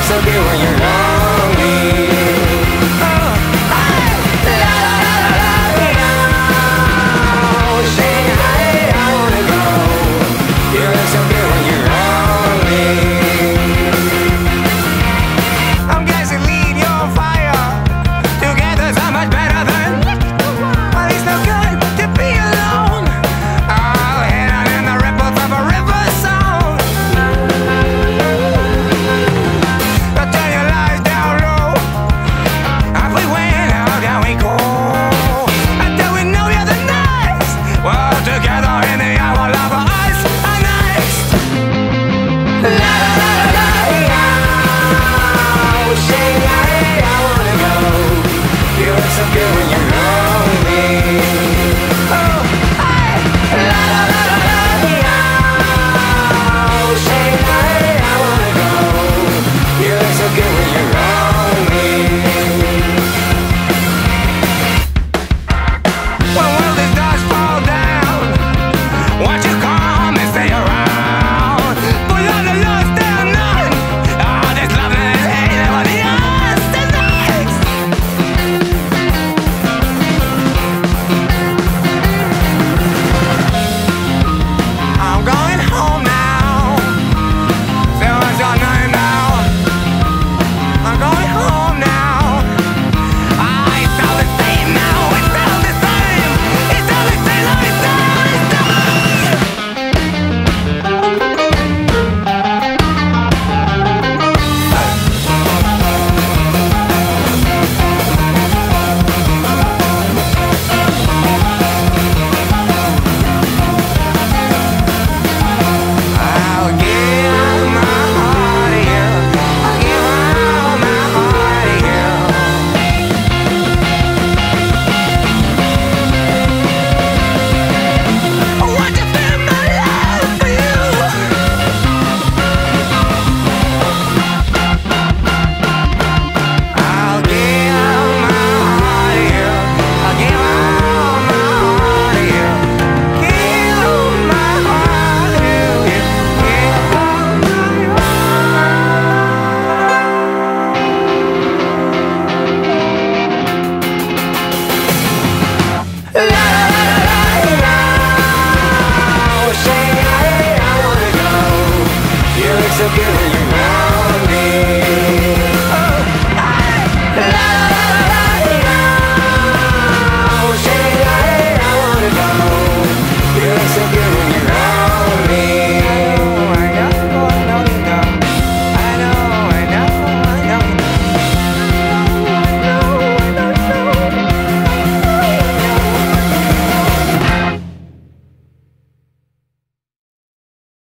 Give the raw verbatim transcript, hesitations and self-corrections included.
so good when you're lonely. Oh, hey, la la la la la. Shanghai, I wanna go. You look so good when you're lonely. I'm gasoline, you're on fire. Together so much better than. Well, it's no good to be alone. I'll head out in the ripples of a river song. I'll tell you lies down low. If we win, how can we go? Until we know you're the next. We're all together in the hour of our eyes. Annexed. La la la la la.